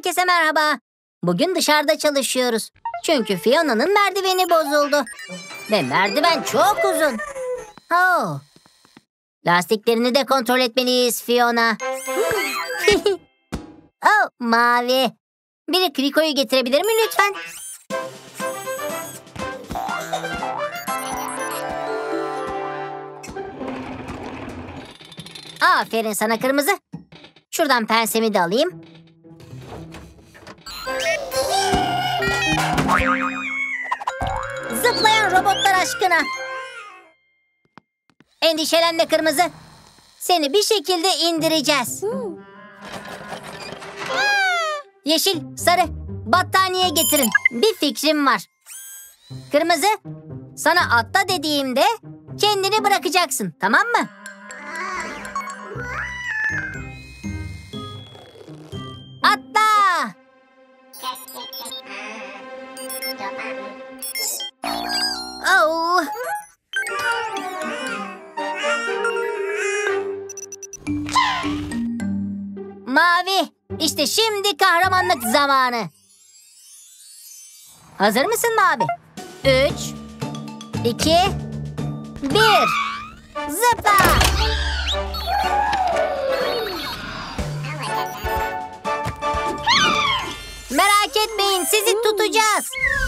Herkese merhaba. Bugün dışarıda çalışıyoruz. Çünkü Fiona'nın merdiveni bozuldu. Ve merdiven çok uzun. Oh. Lastiklerini de kontrol etmeliyiz Fiona. Oh, Mavi. Biri Kriko'yu getirebilir mi lütfen? Aferin sana Kırmızı. Şuradan pensemi de alayım. Zıplayan robotlar aşkına. Endişelenme Kırmızı. Seni bir şekilde indireceğiz. Yeşil, sarı, battaniye getirin. Bir fikrim var. Kırmızı, sana atla dediğimde kendini bırakacaksın, tamam mı? Atla! Oh! Mavi, işte şimdi kahramanlık zamanı. Hazır mısın Mavi? 3, 2, 1. Zıpla! Merak etmeyin, sizi tutacağız.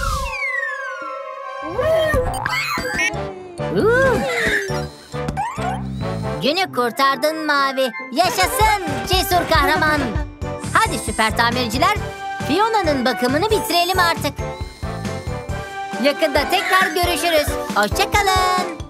Günü kurtardın Mavi. Yaşasın cesur kahraman. Hadi süper tamirciler, Fiona'nın bakımını bitirelim artık. Yakında tekrar görüşürüz. Hoşça kalın.